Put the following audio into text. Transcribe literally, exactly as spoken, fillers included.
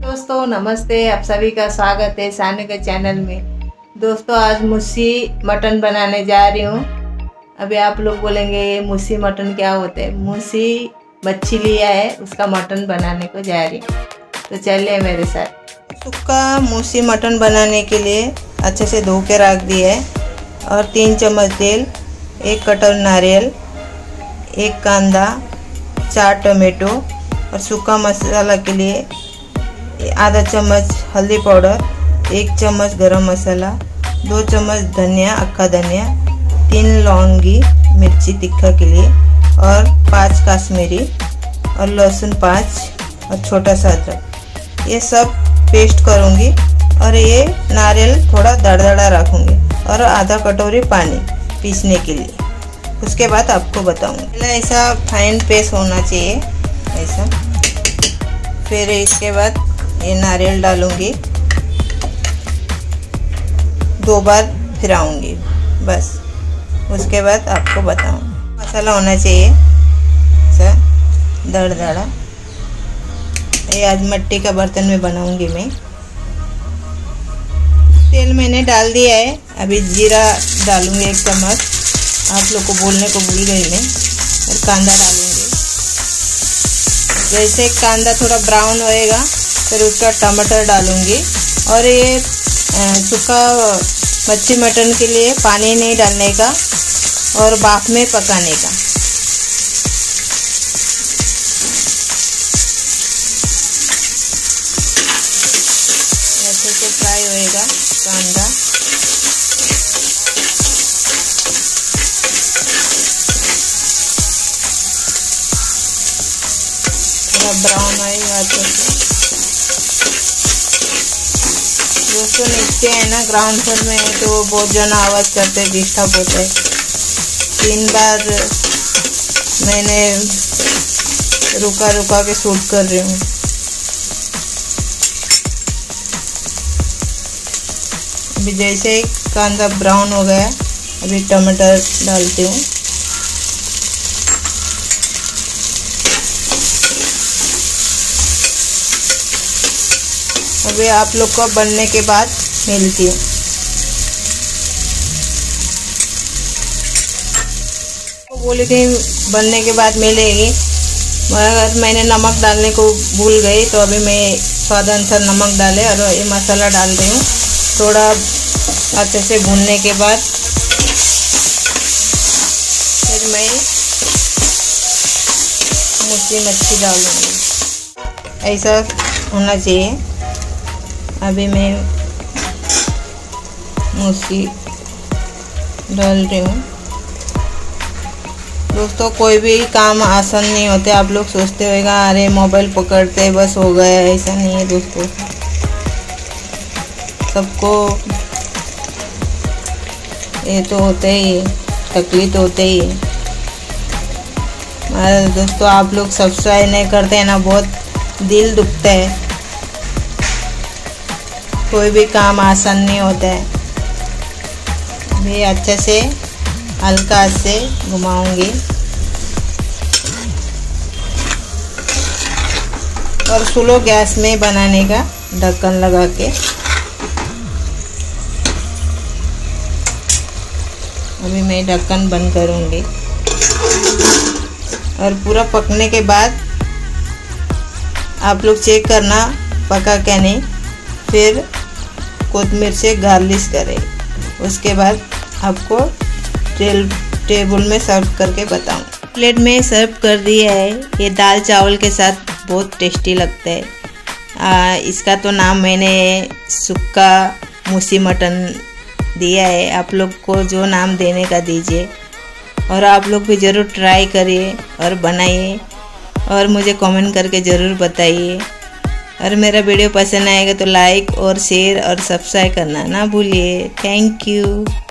दोस्तों नमस्ते, आप सभी का स्वागत है सानू के चैनल में। दोस्तों आज मुसी मटन बनाने जा रही हूँ। अभी आप लोग बोलेंगे ये मुसी मटन क्या होते हैं। मुसी मच्छी लिया है, उसका मटन बनाने को जा रही हूँ, तो चलिए मेरे साथ। सूखा मुसी मटन बनाने के लिए अच्छे से धो के रख दिया है और तीन चम्मच तेल, एक कटोरी नारियल, एक कांदा, चार टमाटो और सूखा मसाला के लिए आधा चम्मच हल्दी पाउडर, एक चम्मच गरम मसाला, दो चम्मच धनिया, अक्खा धनिया, तीन लौंगी मिर्ची तीखा के लिए और पाँच कश्मीरी और लहसुन पाँच और छोटा सा अदरक। ये सब पेस्ट करूँगी और ये नारियल थोड़ा दरदरा रखूँगी और आधा कटोरी पानी पीसने के लिए। उसके बाद आपको बताऊँगी। पहले ऐसा फाइन पेस्ट होना चाहिए ऐसा। फिर इसके बाद ये नारियल डालूंगी, दो बार फिराऊंगी बस। उसके बाद आपको बताऊँ। मसाला होना चाहिए ऐसा दरदरा। ये आज मिट्टी का बर्तन में बनाऊंगी मैं। तेल मैंने डाल दिया है, अभी जीरा डालूंगी एक चम्मच। आप लोग को बोलने को भूल गई मैं। और कांदा डालूंगी। जैसे कांदा थोड़ा ब्राउन होएगा फिर उसका टमाटर डालूंगी। और ये सूखा मच्छी मटन के लिए पानी नहीं डालने का और भाप में पकाने का। अच्छे से फ्राई होएगा कांदा। थोड़ा ब्राउन होएगा अच्छे से। दोस्तों नीचे है ना ग्राउंड फ्लोर में, तो बहुत जन आवाज़ करते डिस्टर्ब होते हैं। तीन बार मैंने रुका रुका के शूट कर रही हूँ। अभी जैसे कांदा ब्राउन हो गया, अभी टमाटर डालती हूँ। अभी आप लोग को बनने के बाद मिलती हूँ। बोली थी बनने के बाद मिलेगी, मगर मैंने नमक डालने को भूल गई, तो अभी मैं स्वाद अनुसार नमक डाले और ये मसाला डाल रही हूँ। थोड़ा अच्छे से भूनने के बाद फिर मैं मुसी मच्छी डालूँगी। ऐसा होना चाहिए। अभी मैं मुसी डाल रही हूँ। दोस्तों कोई भी काम आसान नहीं होते। आप लोग सोचते होगा अरे मोबाइल पकड़ते बस हो गया, ऐसा नहीं है दोस्तों। सबको ये तो होते ही, तकलीफ तो होते ही। दोस्तों आप लोग सब्सक्राइब नहीं करते हैं ना, बहुत दिल दुखता है। कोई भी काम आसान नहीं होता है। भी अच्छे से हल्का से घुमाऊंगी और स्लो गैस में बनाने का ढक्कन लगा के। अभी मैं ढक्कन बंद करूंगी और पूरा पकने के बाद आप लोग चेक करना पका क्या नहीं। फिर कोतमीर से गार्निश करें। उसके बाद आपको टेल टेबल में सर्व करके बताऊं। प्लेट में सर्व कर दिया है। ये दाल चावल के साथ बहुत टेस्टी लगता है। आ, इसका तो नाम मैंने सूखा मुसी मटन दिया है। आप लोग को जो नाम देने का दीजिए और आप लोग भी ज़रूर ट्राई करिए और बनाइए और मुझे कमेंट करके ज़रूर बताइए। और मेरा वीडियो पसंद आएगा तो लाइक और शेयर और सब्सक्राइब करना ना भूलिए। Thank you.